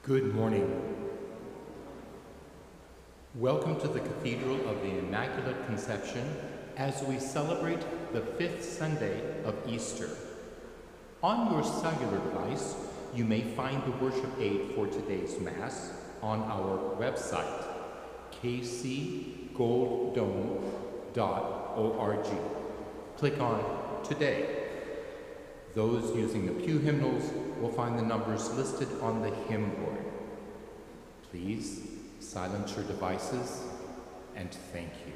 Good morning. Welcome to the Cathedral of the Immaculate Conception as we celebrate the 5th Sunday of Easter. On your cellular device, you may find the worship aid for today's Mass on our website, kcgolddome.org. Click on Today. Those using the pew hymnals will find the numbers listed on the hymn board. Please silence your devices and thank you.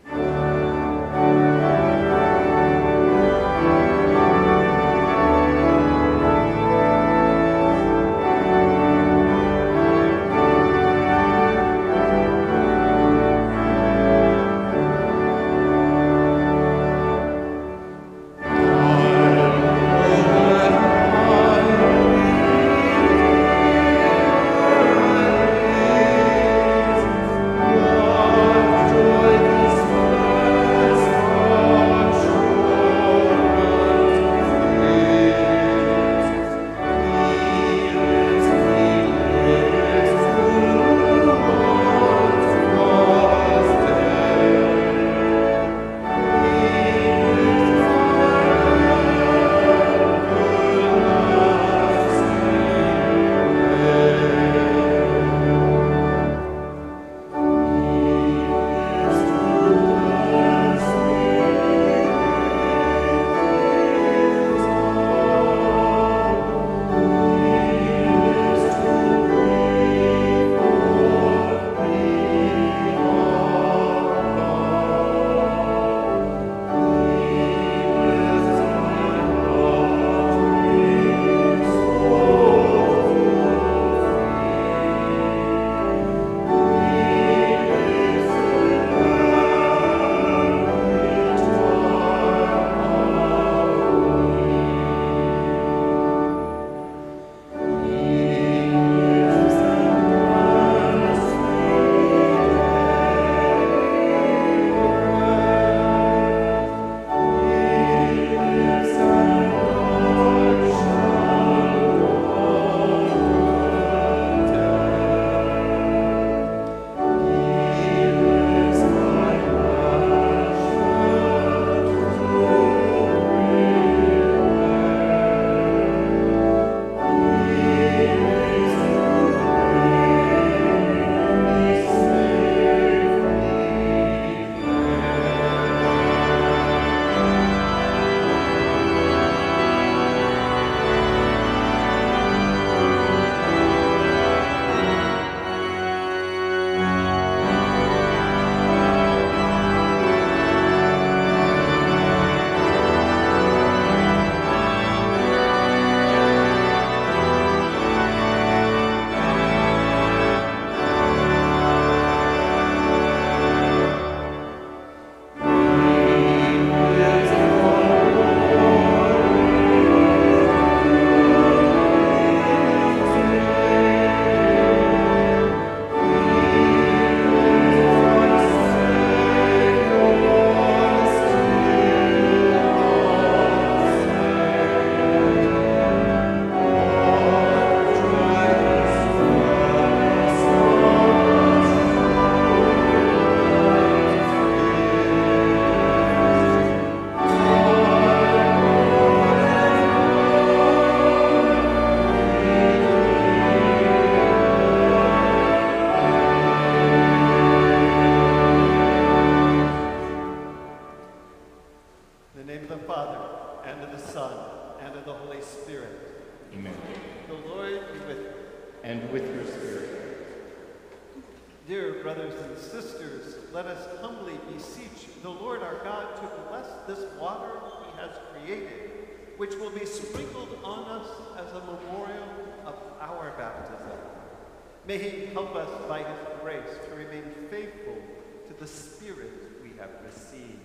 Which will be sprinkled on us as a memorial of our baptism. May he help us by his grace to remain faithful to the Spirit we have received.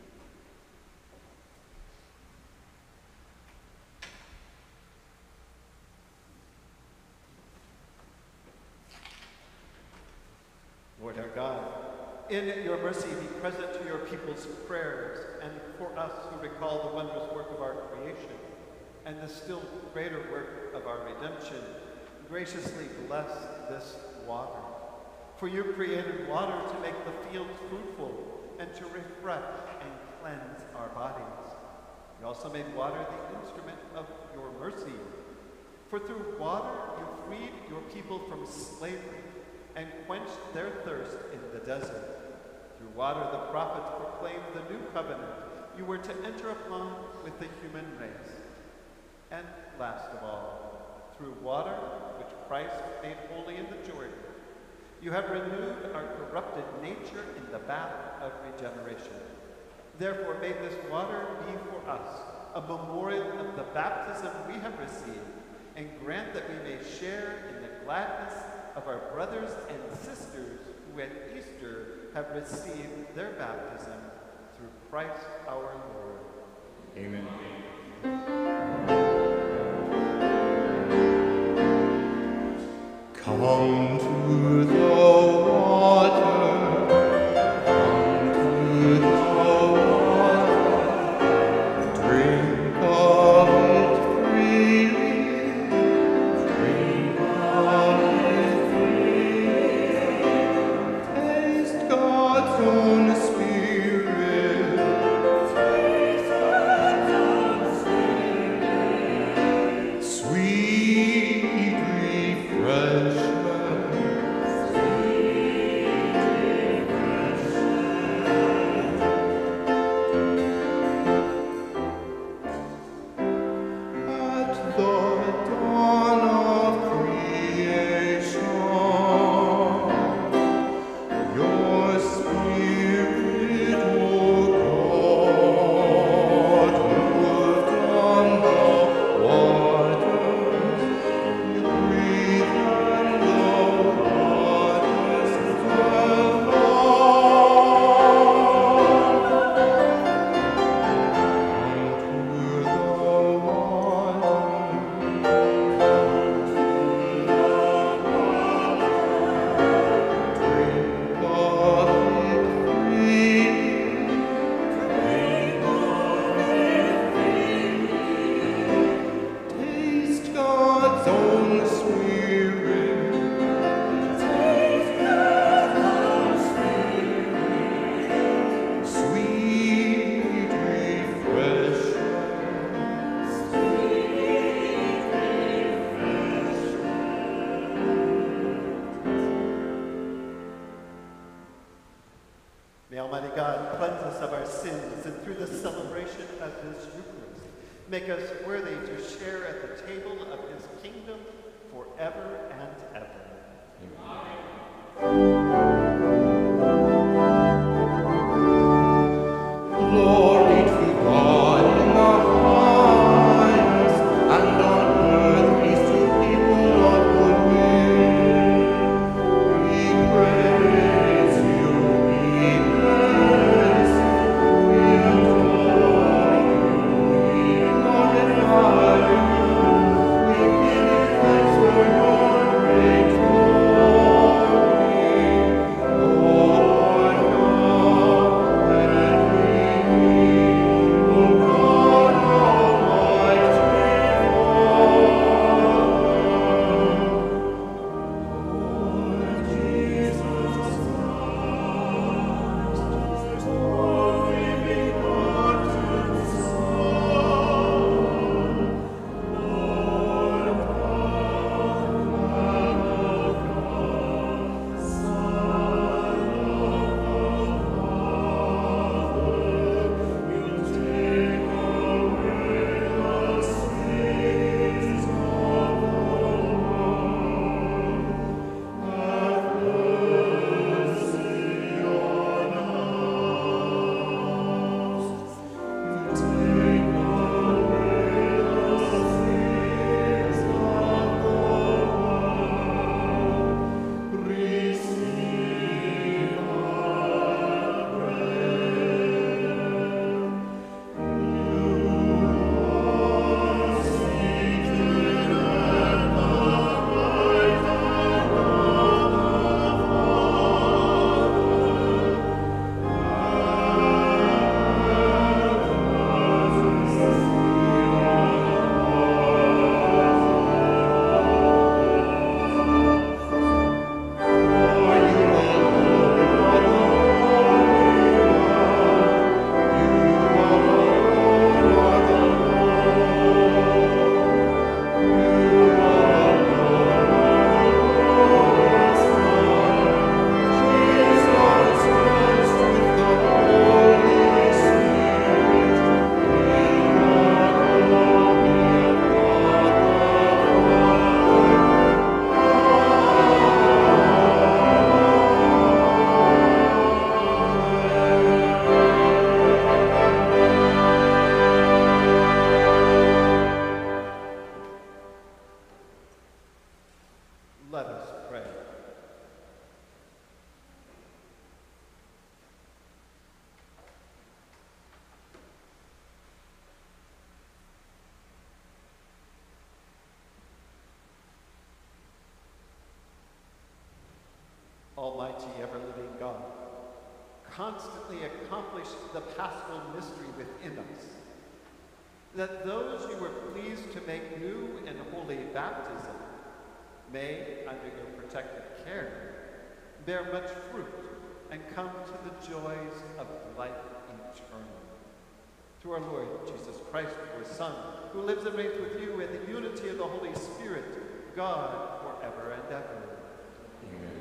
Lord our God, in your mercy be present to your people's prayers, and for us who recall the wondrous work of our creation and the still greater work of our redemption, graciously bless this water. For you created water to make the fields fruitful and to refresh and cleanse our bodies. You also made water the instrument of your mercy. For through water you freed your people from slavery and quenched their thirst in the desert. Through water the prophets proclaimed the new covenant you were to enter upon with the human race. And last of all, through water, which Christ made holy in the Jordan, you have renewed our corrupted nature in the bath of regeneration. Therefore, may this water be for us a memorial of the baptism we have received, and grant that we may share in the gladness of our brothers and sisters who at Easter have received their baptism through Christ our Lord. Amen. Come to the water, come to the water, drink of it freely, drink of it freely, taste God's own Spirit, taste God's own Spirit, sweet refreshment. May Almighty God cleanse us of our sins, and through the celebration of this Eucharist, make us worthy to share at the table of his kingdom forever and ever. Glory to God in the highest, and on earth peace to people of good will. We praise you, we bless you, we adore you, we glorify you, we give you thanks for your great glory, Lord God and Redeemer, O God Almighty Lord Jesus Christ, only begotten Son, Lord God, Lamb of God, Son of the Father, you take away the sins of the world. Have mercy on us. You take away the sins of the world. Receive our prayer. You are seated at the right hand of the Father. Have almighty, ever-living God, constantly accomplish the paschal mystery within us, that those you were pleased to make new in holy baptism may, under your protective care, bear much fruit and come to the joys of life eternal. Through our Lord Jesus Christ, your Son, who lives and reigns with you in the unity of the Holy Spirit, God, forever and ever. Amen.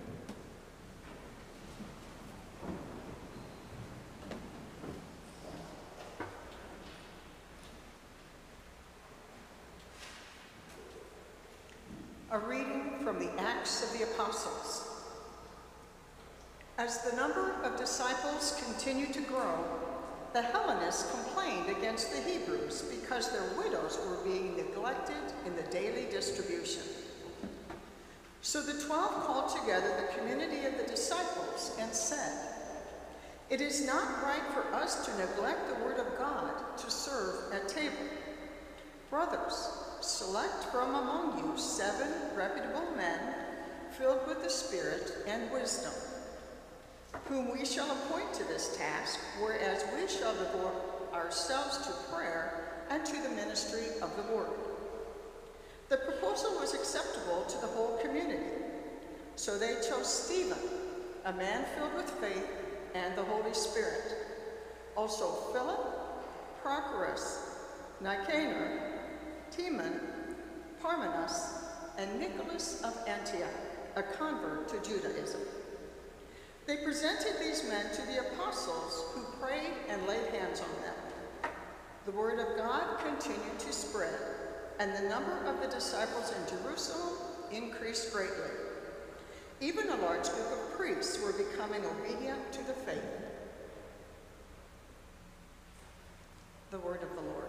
A reading from the Acts of the Apostles. As the number of disciples continued to grow, the Hellenists complained against the Hebrews because their widows were being neglected in the daily distribution. So the 12 called together the community of the disciples and said, "It is not right for us to neglect the word of God to serve at table. Brothers, select from among you 7 reputable men filled with the Spirit and wisdom, whom we shall appoint to this task, whereas we shall devote ourselves to prayer and to the ministry of the word." The proposal was acceptable to the whole community, so they chose Stephen, a man filled with faith and the Holy Spirit, also Philip, Prochorus, Nicanor, Timon, Parmenas, and Nicholas of Antioch, a convert to Judaism. They presented these men to the apostles, who prayed and laid hands on them. The word of God continued to spread, and the number of the disciples in Jerusalem increased greatly. Even a large group of priests were becoming obedient to the faith. The word of the Lord.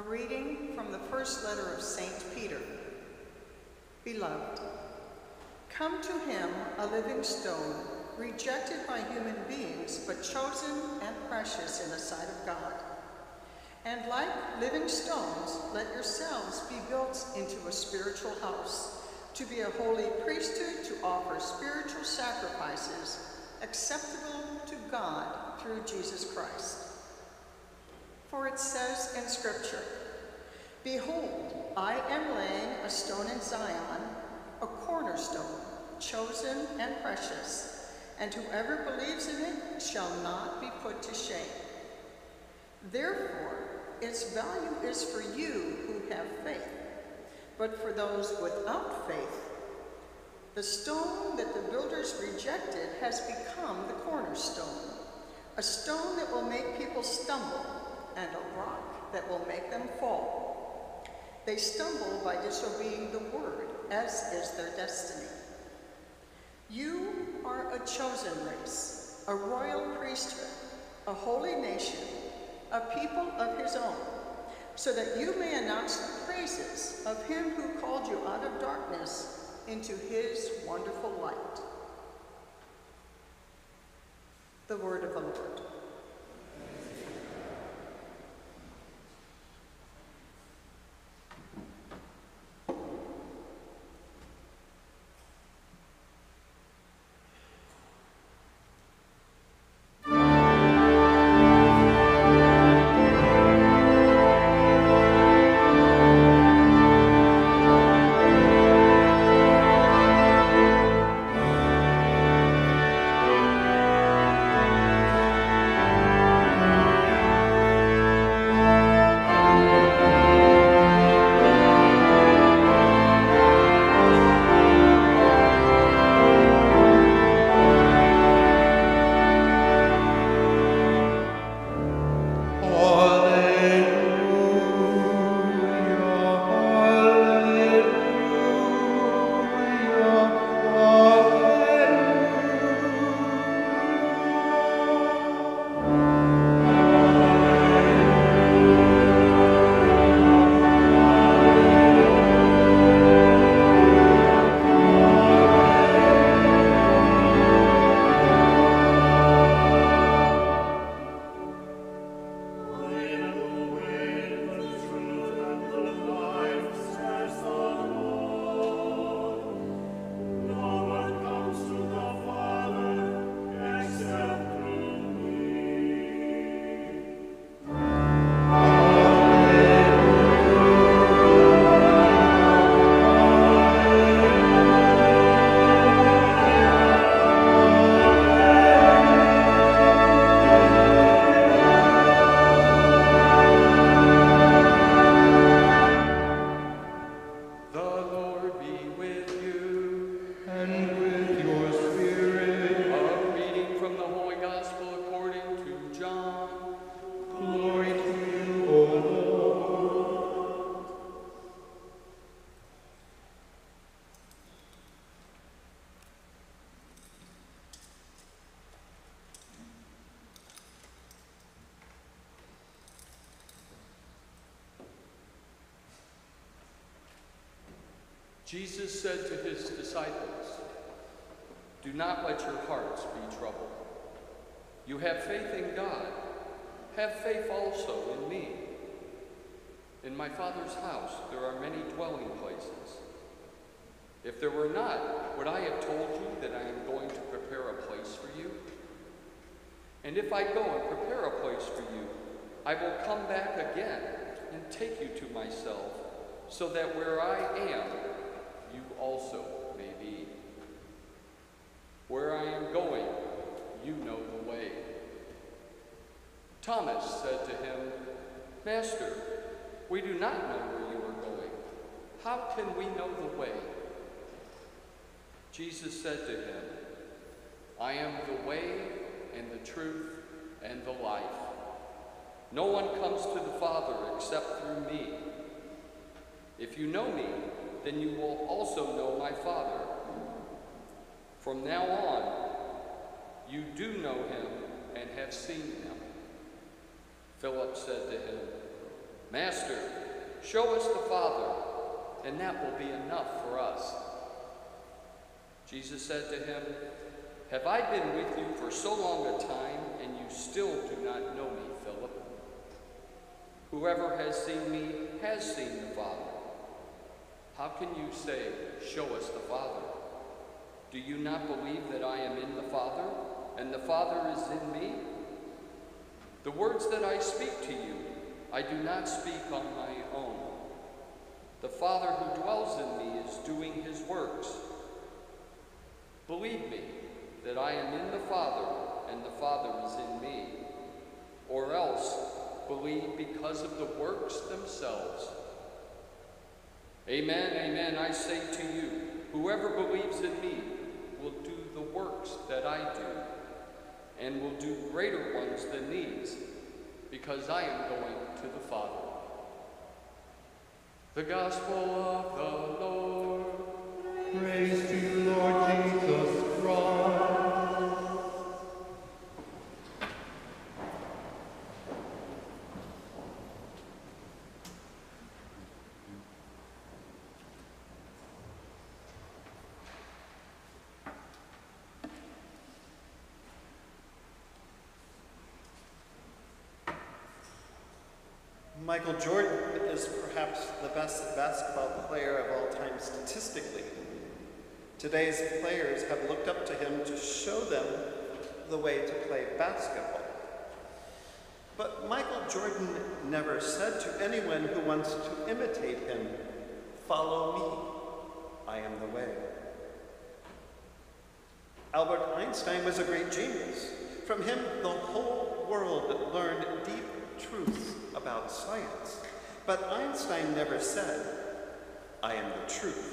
reading from the first letter of St. Peter. Beloved, come to him, a living stone, rejected by human beings, but chosen and precious in the sight of God. And like living stones, let yourselves be built into a spiritual house, to be a holy priesthood, to offer spiritual sacrifices acceptable to God through Jesus Christ. For it says in Scripture, behold, I am laying a stone in Zion, a cornerstone, chosen and precious, and whoever believes in it shall not be put to shame. Therefore, its value is for you who have faith, but for those without faith, the stone that the builders rejected has become the cornerstone, a stone that will make people stumble, and a rock that will make them fall. They stumble by disobeying the word, as is their destiny. You are a chosen race, a royal priesthood, a holy nation, a people of his own, so that you may announce the praises of him who called you out of darkness into his wonderful light. The word of the Lord. Jesus said to his disciples, "Do not let your hearts be troubled. You have faith in God. Have faith also in me. In my Father's house there are many dwelling places. If there were not, would I have told you that I am going to prepare a place for you? And if I go and prepare a place for you, I will come back again and take you to myself, so that where I am, you also may be. Where I am going, you know the way." Thomas said to him, "Master, we do not know where you are going. How can we know the way?" Jesus said to him, "I am the way and the truth and the life. No one comes to the Father except through me. If you know me, then you will also know my Father. From now on, you do know him and have seen him." Philip said to him, Master, show us the Father, and that will be enough for us. Jesus said to him, Have I been with you for so long a time, and you still do not know me, Philip? Whoever has seen me has seen the Father. How can you say, Show us the Father? Do you not believe that I am in the Father, and the Father is in me? The words that I speak to you, I do not speak on my own. The Father who dwells in me is doing his works. Believe me that I am in the Father, and the Father is in me. Or else, believe because of the works themselves. Amen, amen, I say to you, whoever believes in me will do the works that I do, and will do greater ones than these, because I am going to the Father. The Gospel of the Lord. Praise to you, Lord Jesus Christ. Michael Jordan is perhaps the best basketball player of all time statistically. Today's players have looked up to him to show them the way to play basketball. But Michael Jordan never said to anyone who wants to imitate him, "Follow me, I am the way." Albert Einstein was a great genius. From him, the whole world learned deep truths about science. But Einstein never said, "I am the truth."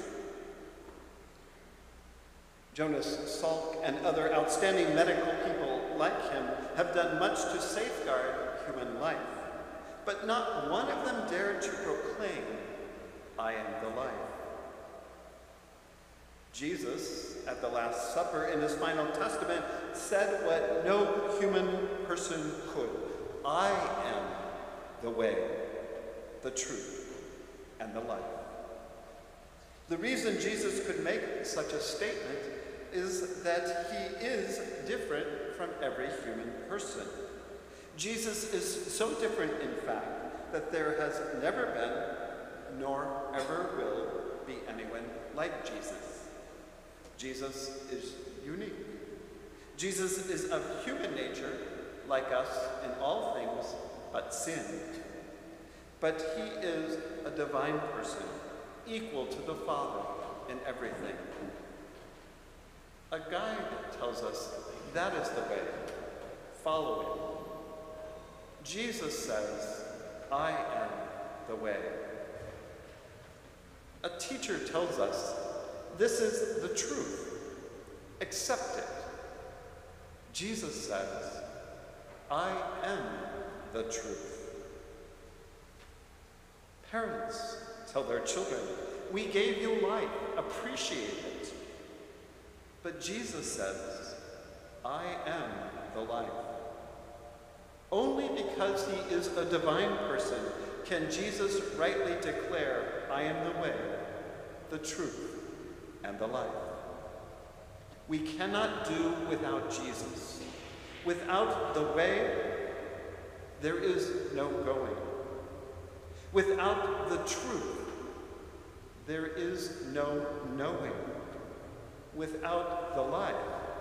Jonas Salk and other outstanding medical people like him have done much to safeguard human life, but not one of them dared to proclaim, "I am the life." Jesus, at the Last Supper in his final testament, said what no human person could: "I am the way, the truth, and the life." The reason Jesus could make such a statement is that he is different from every human person. Jesus is so different, in fact, that there has never been, nor ever will be, anyone like Jesus. Jesus is unique. Jesus is of human nature, like us in all things but sin. But he is a divine person, equal to the Father in everything. A guide tells us that is the way. Follow him. Jesus says, "I am the way." A teacher tells us this is the truth. Accept it. Jesus says, "I am the truth." Parents tell their children, "We gave you life, appreciate it." But Jesus says, "I am the life." Only because he is a divine person can Jesus rightly declare, "I am the way, the truth, and the life." We cannot do without Jesus. Without the way, there is no going. Without the truth, there is no knowing. Without the life,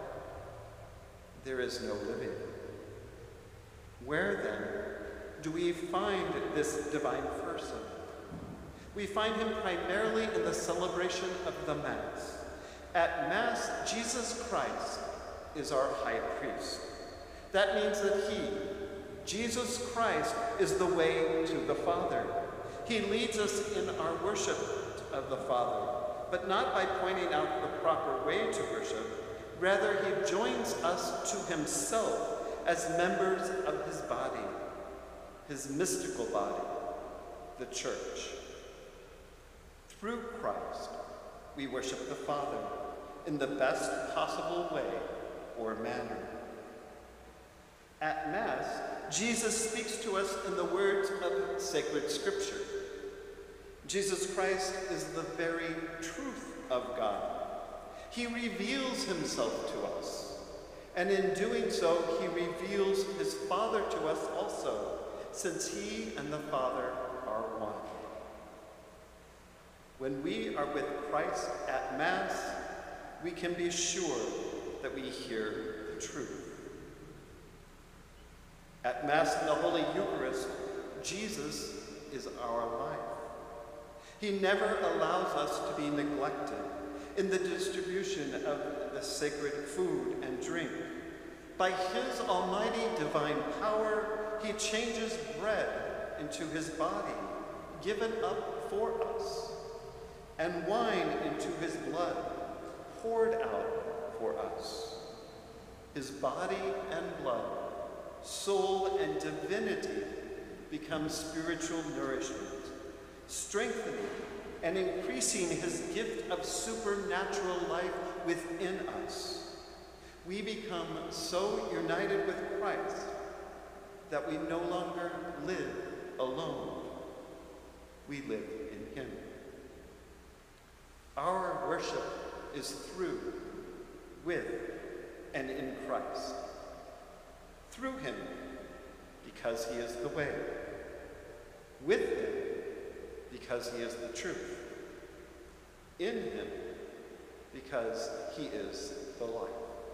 there is no living. Where then do we find this divine person? We find him primarily in the celebration of the Mass. At Mass, Jesus Christ is our high priest. That means that he, Jesus Christ, is the way to the Father. He leads us in our worship of the Father, but not by pointing out the proper way to worship. Rather, he joins us to himself as members of his body, his mystical body, the Church. Through Christ, we worship the Father in the best possible way or manner. At Mass, Jesus speaks to us in the words of sacred scripture. Jesus Christ is the very truth of God. He reveals himself to us, and in doing so, he reveals his Father to us also, since he and the Father are one. When we are with Christ at Mass, we can be sure that we hear the truth. At Mass in the Holy Eucharist, Jesus is our life. He never allows us to be neglected in the distribution of the sacred food and drink. By his almighty divine power, he changes bread into his body, given up for us, and wine into his blood, poured out for us. His body and blood, soul and divinity become spiritual nourishment, strengthening and increasing his gift of supernatural life within us. We become so united with Christ that we no longer live alone. We live in him. Our worship is through, with, and in Christ. Through him, because he is the way. With him, because he is the truth. In him, because he is the life.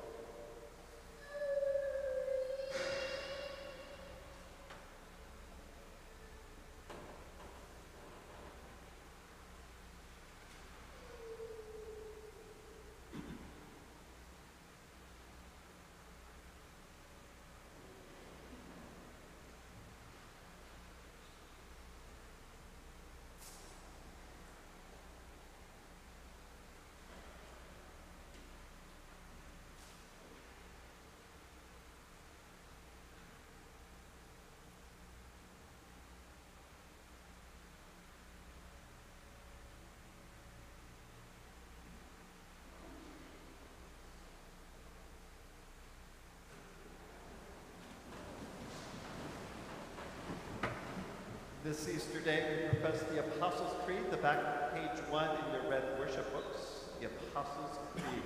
This Easter day, we profess the Apostles' Creed, the back of page 1 in your red worship books, the Apostles' Creed.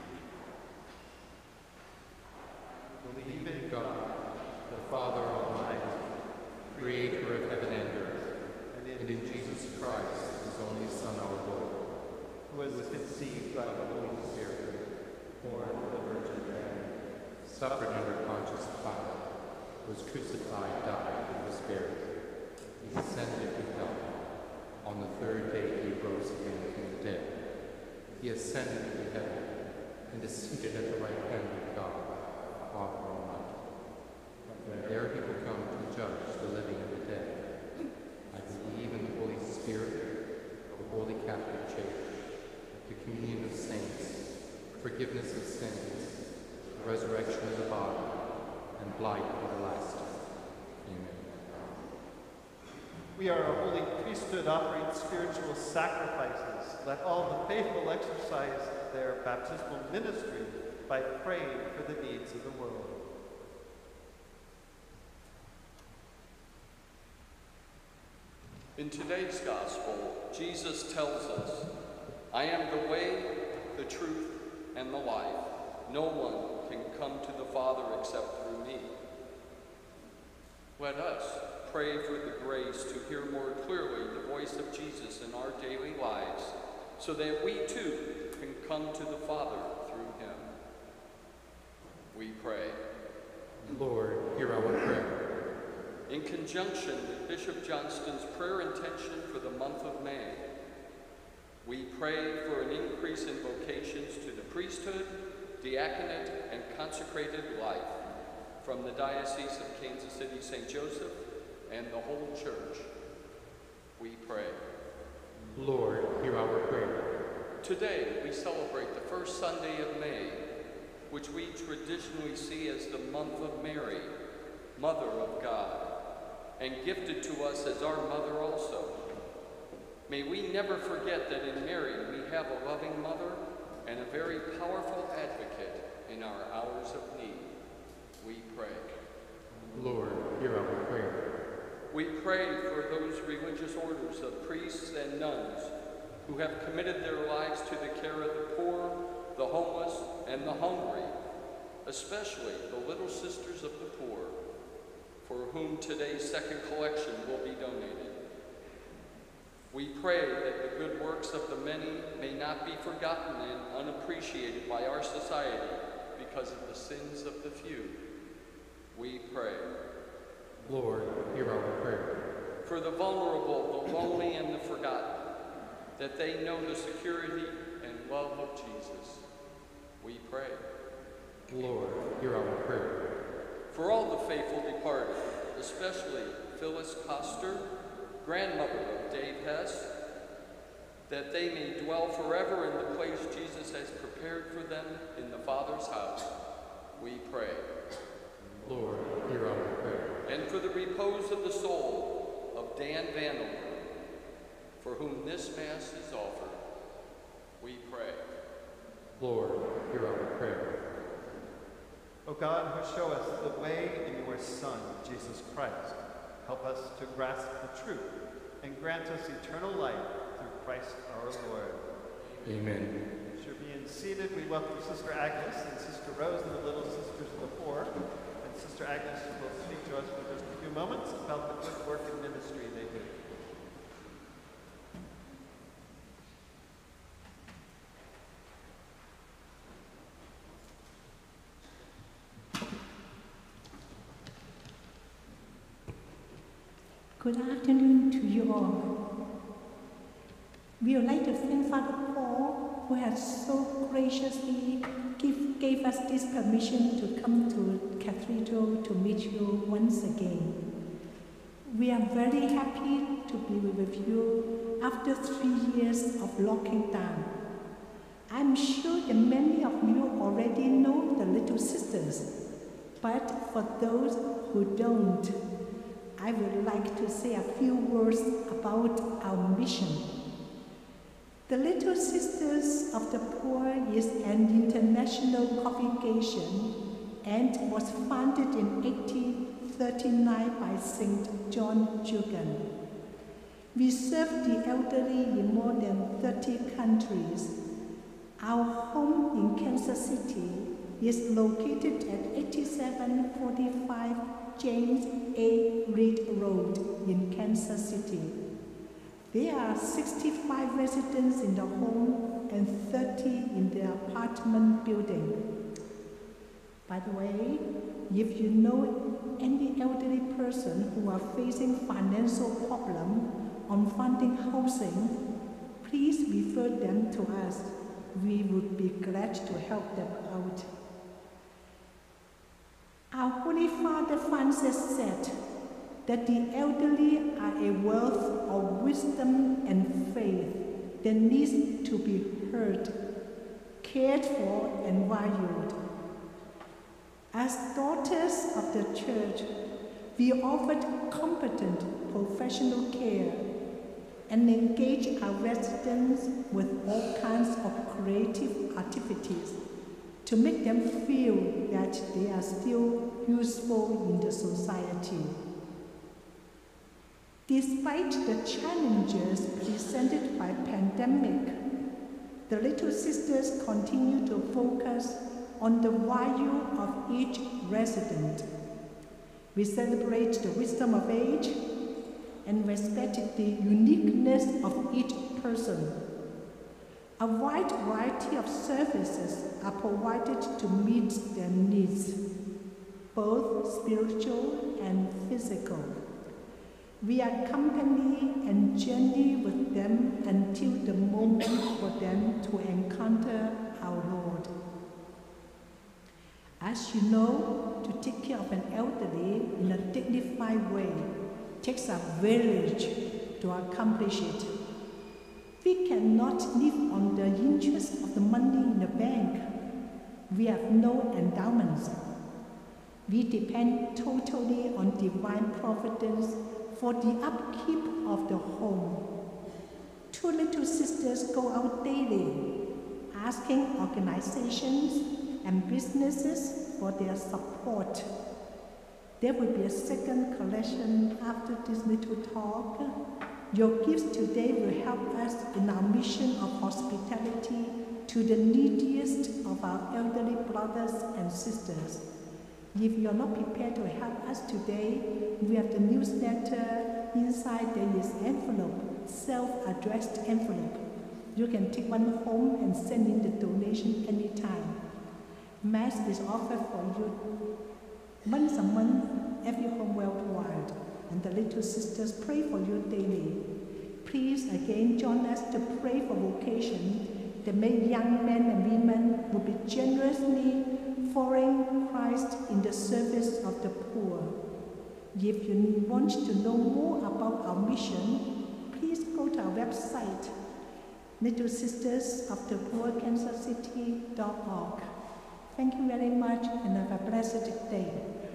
Believe in God, the Father Almighty, creator of heaven and earth, and in Jesus Christ, his only Son, our Lord, who was conceived by the Holy Spirit, born of the Virgin Mary, suffered under Pontius Pilate, was crucified, died, and was buried. He ascended to heaven. On the third day he rose again from the dead. He ascended to heaven and is seated at the right hand of God, Father Almighty. And there he will come to judge the living and the dead. I believe in the Holy Spirit, the Holy Catholic Church, the communion of saints, forgiveness of sins, the resurrection of the body, and life everlasting. Amen. We are a holy priesthood offering spiritual sacrifices. Let all the faithful exercise their baptismal ministry by praying for the needs of the world. In today's gospel, Jesus tells us, I am the way, the truth, and the life. No one can come to the Father except through me. Let us pray for the grace to hear more clearly the voice of Jesus in our daily lives, so that we too can come to the Father through him. We pray. Lord, hear our prayer. In conjunction with Bishop Johnston's prayer intention for the month of May, we pray for an increase in vocations to the priesthood, diaconate, and consecrated life from the Diocese of Kansas City, St. Joseph, and the whole church. We pray. Lord, hear our prayer. Today, we celebrate the first Sunday of May, which we traditionally see as the month of Mary, Mother of God, and gifted to us as our mother also. May we never forget that in Mary we have a loving mother and a very powerful advocate in our hours of need. We pray. Lord, hear our prayer. We pray for those religious orders of priests and nuns who have committed their lives to the care of the poor, the homeless, and the hungry, especially the little sisters of the poor, for whom today's second collection will be donated. We pray that the good works of the many may not be forgotten and unappreciated by our society because of the sins of the few. We pray. Lord, hear our prayer. For the vulnerable, the lonely, and the forgotten, that they know the security and love of Jesus. We pray. Lord, hear our prayer. For all the faithful departed, especially Phyllis Coster, grandmother of Dave Hess, that they may dwell forever in the place Jesus has prepared for them in the Father's house. We pray. Lord, hear our prayer. And for the repose of the soul of Dan Vandelman, for whom this Mass is offered, we pray. Lord, hear our prayer. O God, who show us the way in your Son, Jesus Christ, help us to grasp the truth and grant us eternal life through Christ our Lord. Amen. As you're being seated, we welcome Sister Agnes and Sister Rose and the Little Sisters of the Poor. And Sister Agnes will speak to us for just a few moments about the good work and ministry they do. Good afternoon to you all. We would like to thank Father Paul, who has so graciously gave us this permission to come to Cathedral to meet you once again. We are very happy to be with you after 3 years of locking down. I'm sure that many of you already know the Little Sisters, but for those who don't, I would like to say a few words about our mission. The Little Sisters of the Poor is an international congregation and was founded in 1839 by St. John Jugan. We serve the elderly in more than 30 countries. Our home in Kansas City is located at 8745 James A. Reed Road in Kansas City. There are 65 residents in the home and 30 in the apartment building. By the way, if you know any elderly person who are facing financial problem on finding housing, please refer them to us. We would be glad to help them out. Our Holy Father Francis said that the elderly are a wealth of wisdom and faith that needs to be heard, cared for, and valued. As daughters of the Church, we offered competent professional care and engage our residents with all kinds of creative activities to make them feel that they are still useful in the society. Despite the challenges presented by pandemic, the Little Sisters continue to focus on the value of each resident. We celebrate the wisdom of age and respect the uniqueness of each person. A wide variety of services are provided to meet their needs, both spiritual and physical. We accompany and journey with them until the moment for them to encounter our Lord. As you know, to take care of an elderly in a dignified way takes a village to accomplish it. We cannot live on the interest of the money in the bank. We have no endowments. We depend totally on divine providence for the upkeep of the home. 2 Little Sisters go out daily, asking organizations and businesses for their support. There will be a second collection after this little talk. Your gifts today will help us in our mission of hospitality to the neediest of our elderly brothers and sisters. If you're not prepared to help us today, we have the newsletter. Inside there is envelope, self-addressed envelope. You can take one home and send in the donation anytime. Mass is offered for you once a month, every home worldwide, and the little sisters pray for you daily. Please again join us to pray for vocation, that may young men and women will be generously following Christ in the service of the poor. If you want to know more about our mission, please go to our website, Little Sisters of the Poor, KansasCity.org. Thank you very much and have a blessed day.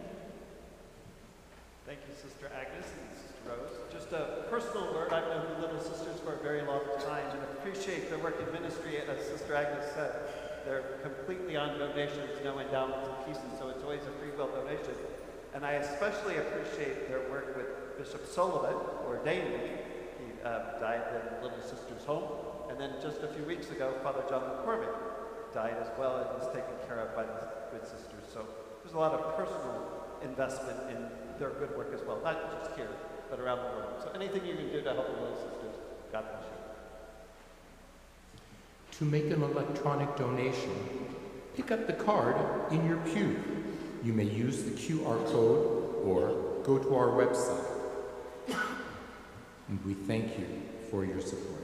Thank you, Sister Agnes and Sister Rose. Just a personal word. I've known the Little Sisters for a very long time and appreciate their work in ministry. As Sister Agnes said, they're completely on donations, no endowments and pieces, so it's always a free will donation. And I especially appreciate their work with Bishop Sullivan, ordained. He died in the Little Sisters' home. And then just a few weeks ago, Father John McCormick died as well and was taken care of by the good sisters. So there's a lot of personal investment in their good work as well, not just here, but around the world. So anything you can do to help the Little Sisters, God bless you. To make an electronic donation, pick up the card in your pew. You may use the QR code or go to our website. And we thank you for your support.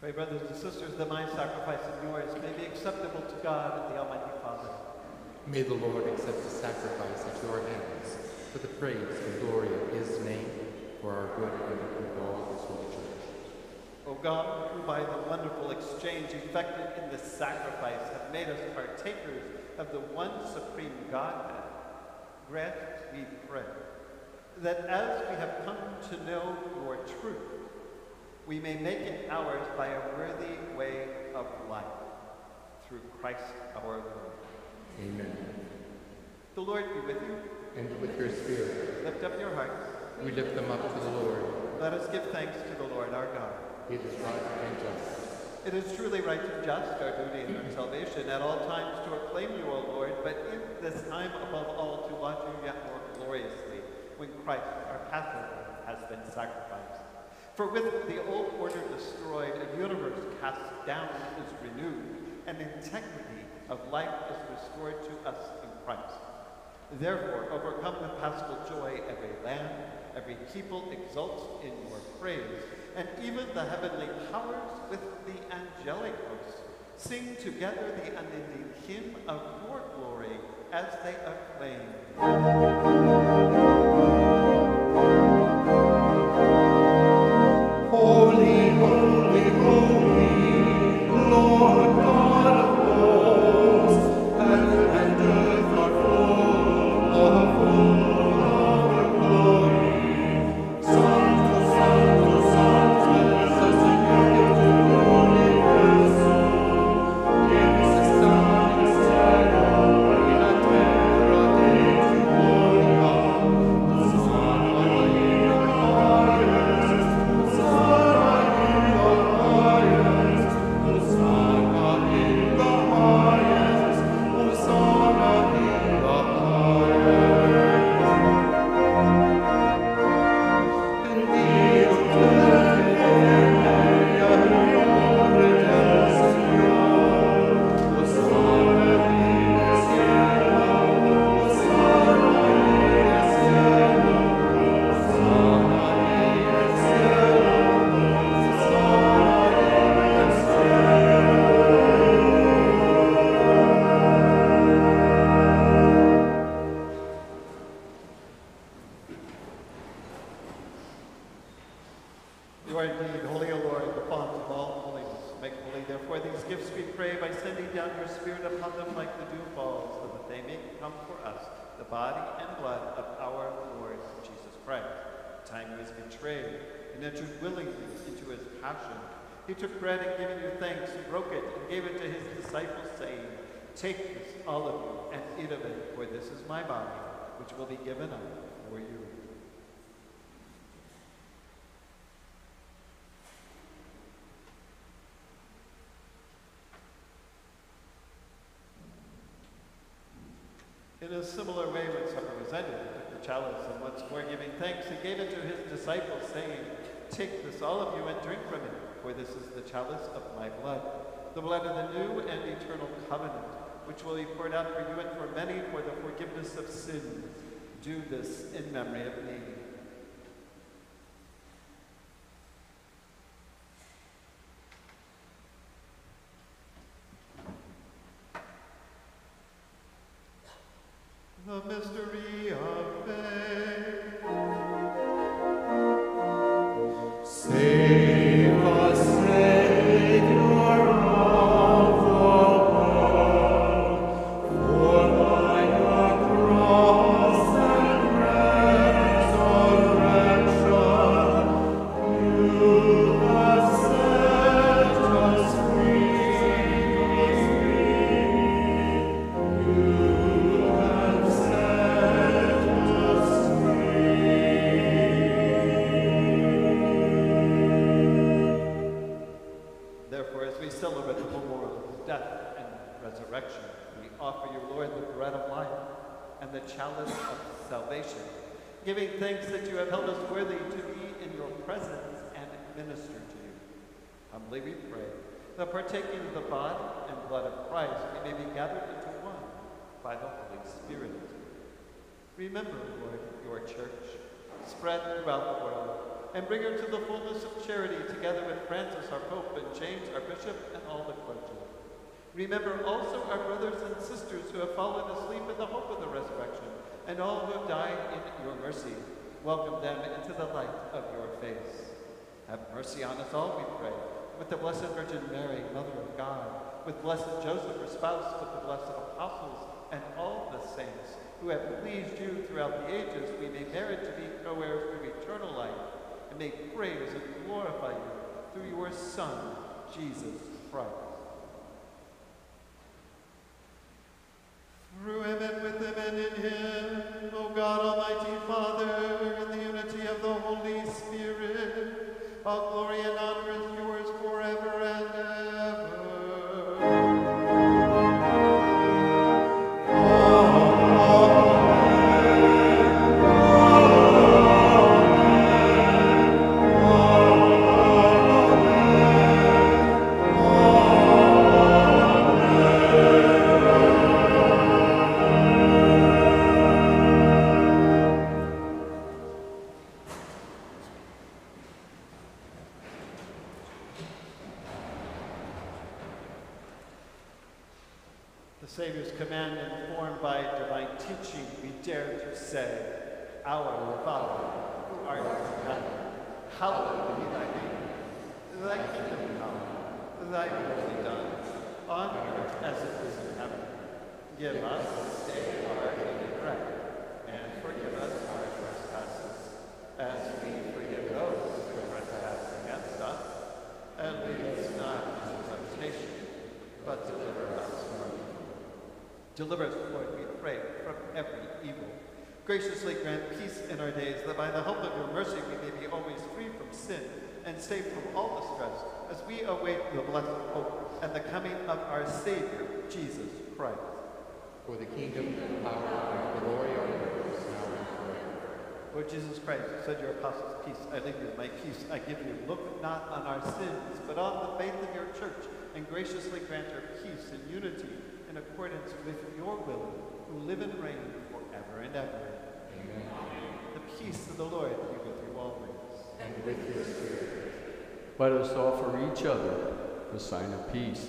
Pray, brothers and sisters, that my sacrifice and yours may be acceptable to God, the Almighty Father. May the Lord accept the sacrifice at your hands for the praise and glory of his name, for our good and the good of all his holy church. O God, who by the wonderful exchange effected in this sacrifice have made us partakers of the one supreme Godhead, grant, we pray, that as we have come to know your truth, we may make it ours by a worthy way of life, through Christ our Lord. Amen. The Lord be with you. And with your spirit, Lift up your hearts. we lift them up to the Lord. Let us give thanks to the Lord our God. It is right and just. It is truly right and just, our duty and our salvation, at all times to acclaim you, O Lord, but in this time above all to laud you yet more gloriously, when Christ, our Passover, has been sacrificed. For with the old order destroyed, a universe cast down is renewed, and integrity of life is restored to us in Christ. Therefore, overcome with paschal joy, every land, every people exults in your praise, and even the heavenly powers with the angelic hosts sing together the unending hymn of your glory as they acclaim. Holy, holy, holy, Lord God of hosts, heaven and earth are full of your glory. Santo, Santo, Santo, es el Señor del universo. Quienes están en el cielo y la tierra de tu gloria. Hosanna in the highest, Hosanna in the highest, Hosanna in the highest, Hosanna in the highest. Bendito tú el que viene a nombre del Señor. Hosanna en el cielo, Hosanna en el cielo, Hosanna en el cielo, Hosanna en el cielo. You are indeed holy, O Lord, the font of all holiness. Make holy, therefore, these gifts, we pray, by sending down your Spirit upon them like the dew falls, so that they may become for us the body and blood of our Lord Jesus Christ. The time he was betrayed and entered willingly into his passion, he took bread and giving you thanks, he broke it and gave it to his disciples, saying, "Take this, all of you, and eat of it, for this is my body, which will be given up for you." In a similar way, when supper was ended, he took the chalice, and once more giving thanks, he gave it to his disciples, saying, "Take this, all of you, and drink from it, for this is the chalice of my blood, the blood of the new and eternal covenant, which will be poured out for you and for many for the forgiveness of sins. Do this in memory of me." The mystery of faith. Save us, Savior of the world, for by your cross and resurrection, you have set us free. You have set us free. Therefore, as we celebrate the memorial of his death and resurrection, we offer you, Lord, the bread of life and the chalice of salvation, giving thanks that you have held us worthy to be in your presence and minister to you. Humbly we pray that partaking of the body and blood of Christ, we may be gathered into one by the Holy Spirit. Remember, Lord, your church, spread throughout the world, and bring her to the fullness of charity, together with Francis, our Pope, and James, our Bishop, and all the clergy. Remember also our brothers and sisters who have fallen asleep in the hope of the resurrection, and all who have died in your mercy. Welcome them into the light of your face. Have mercy on us all, we pray, with the Blessed Virgin Mary, Mother of God, with Blessed Joseph, her spouse, with the blessed apostles, and all the saints who have pleased you throughout the ages. We may merit to be co-heirs of eternal life, and may praise and glorify you through your Son, Jesus Christ. Through him and with him and in him, O God, Almighty Father, in the unity of the Holy Spirit, all glory and honor is yours forever and ever. The Savior's command, informed by divine teaching, we dare to say, Our Father, who art in heaven, hallowed be thy name. Thy kingdom come, thy will be done, on earth as it is in heaven. Give us this day our daily bread, and forgive us our trespasses, as we forgive those who trespass against us. And lead us not into temptation, but deliver us from evil. Deliver us, Lord, we pray, from every evil. Graciously grant peace in our days, that by the help of your mercy we may be always free from sin and safe from all distress, as we await the blessed hope and the coming of our Savior, Jesus Christ. For the kingdom, and power, and glory are yours, now and forever. Lord Jesus Christ, you said your apostles, peace I leave you, my peace I give you. Look not on our sins, but on the faith of your church, and graciously grant her peace and unity in accordance with your will, who live and reign forever and ever. Amen. The peace of the Lord be with you always. And with your spirit. Let us offer each other the sign of peace.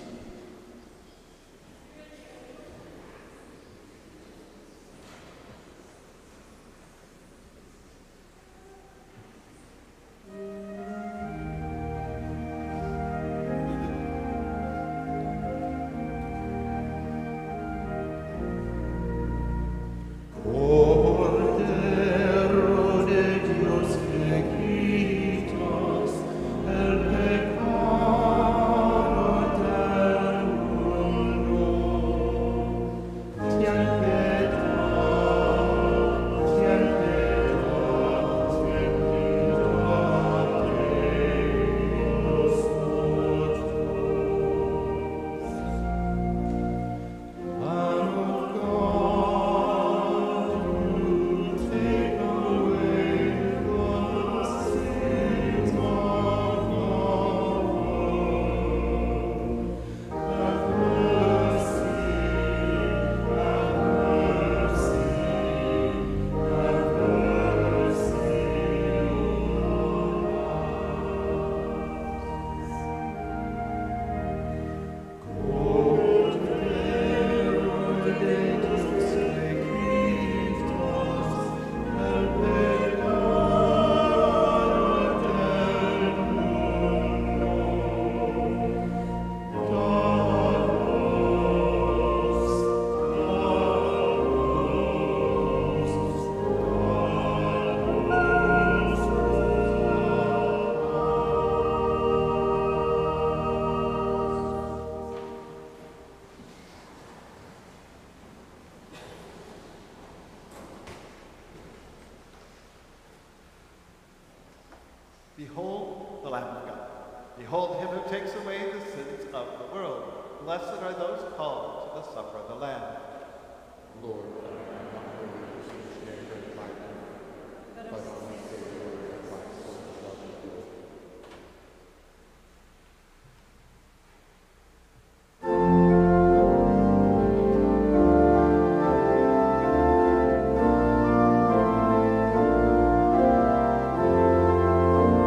Behold the Lamb of God. Behold him who takes away the sins of the world. Blessed are those called to the supper of the Lamb. Lord, I am not worthy to receive share bread my life, but only say the word of my soul shall be healed. Amen.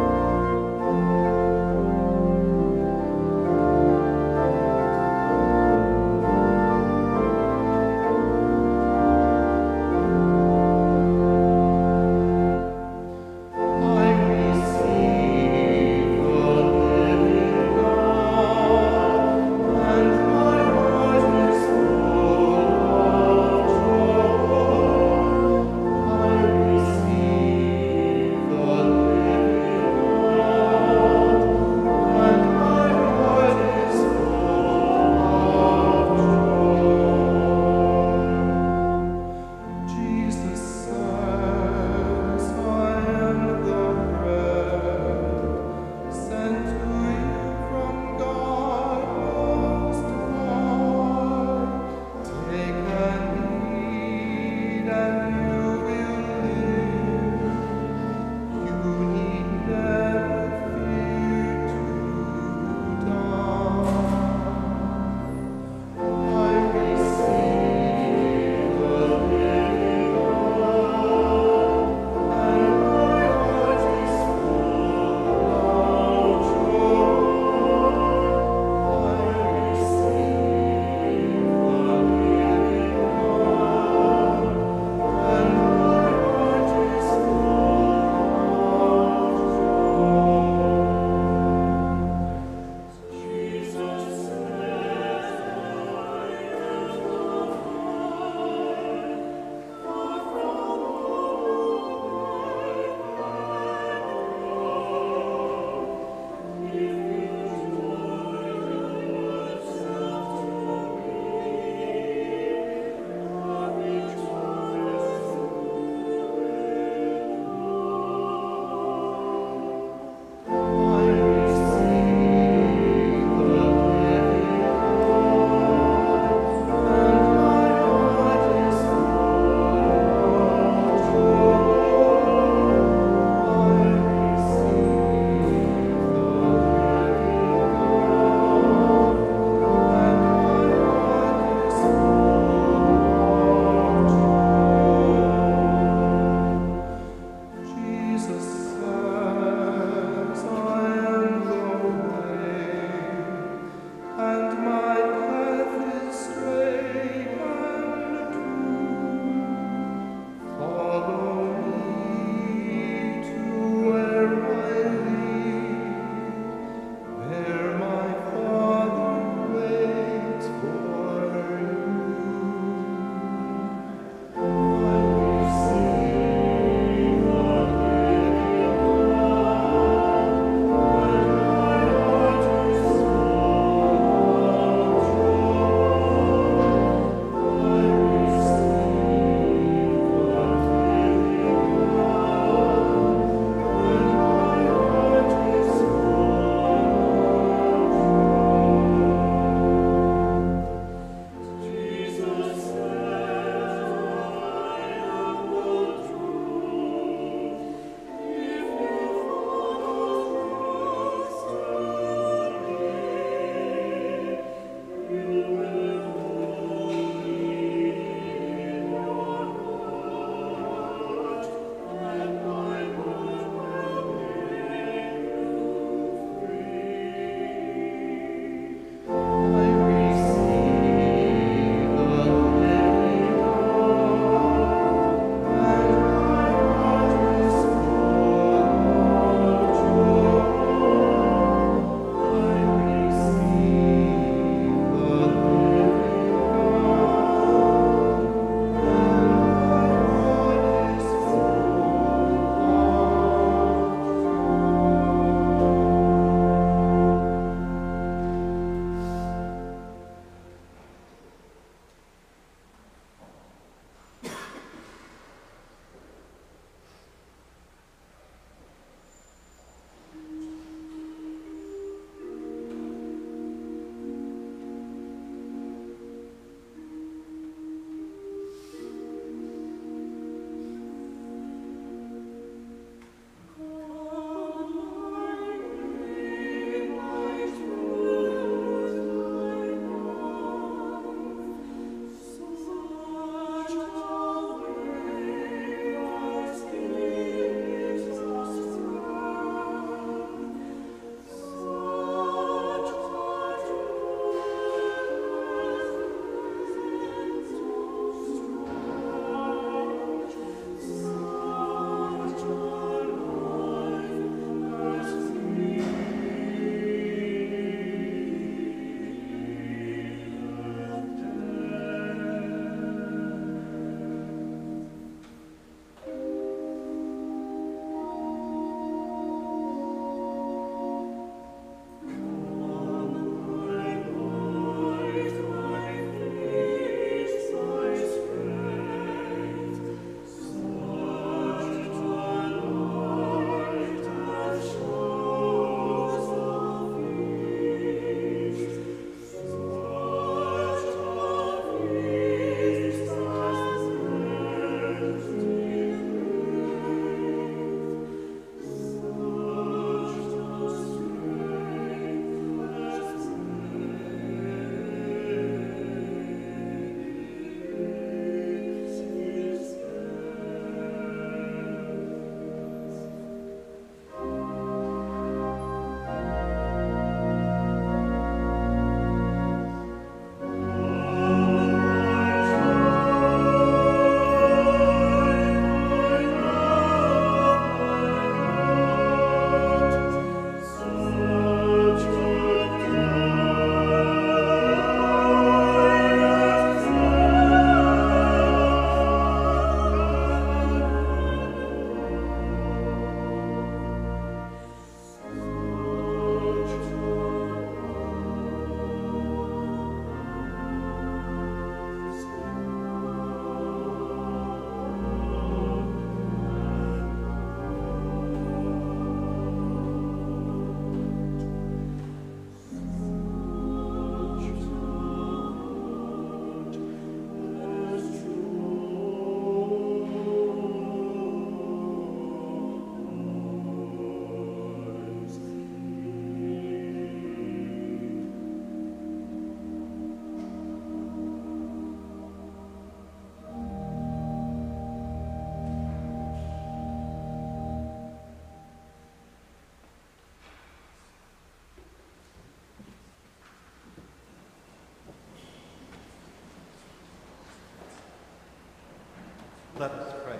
Let us pray.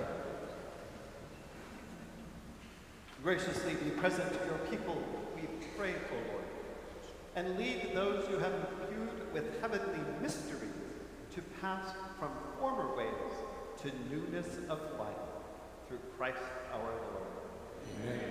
Graciously be present to your people, we pray, O Lord, and lead those you have imbued with heavenly mysteries to pass from former ways to newness of life, through Christ our Lord. Amen.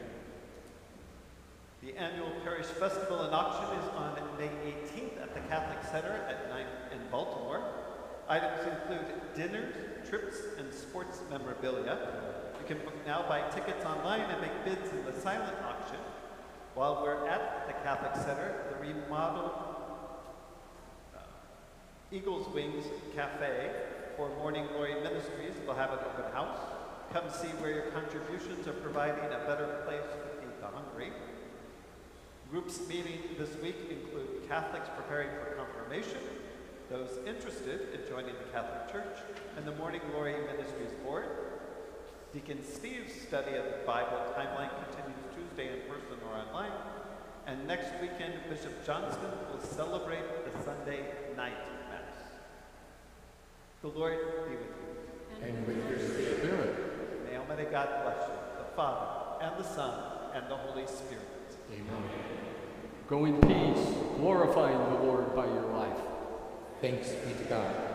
The annual parish festival and auction is on May 18th at the Catholic Center at 9 in Baltimore. Items include dinners, trips, and sports memorabilia. You can now buy tickets online and make bids in the silent auction. While we're at the Catholic Center, the remodeled Eagle's Wings Cafe for Morning Glory Ministries will have an open house. Come see where your contributions are providing a better place to feed the hungry. Groups meeting this week include Catholics preparing for confirmation, those interested in joining the Catholic Church, and the Morning Glory Ministries Board. Deacon Steve's study of the Bible timeline continues Tuesday in person or online. And next weekend, Bishop Johnston will celebrate the Sunday night Mass. The Lord be with you. And with your spirit. May Almighty God bless you, the Father, and the Son, and the Holy Spirit. Amen. Go in peace, glorifying the Lord by your life. Thanks be to God.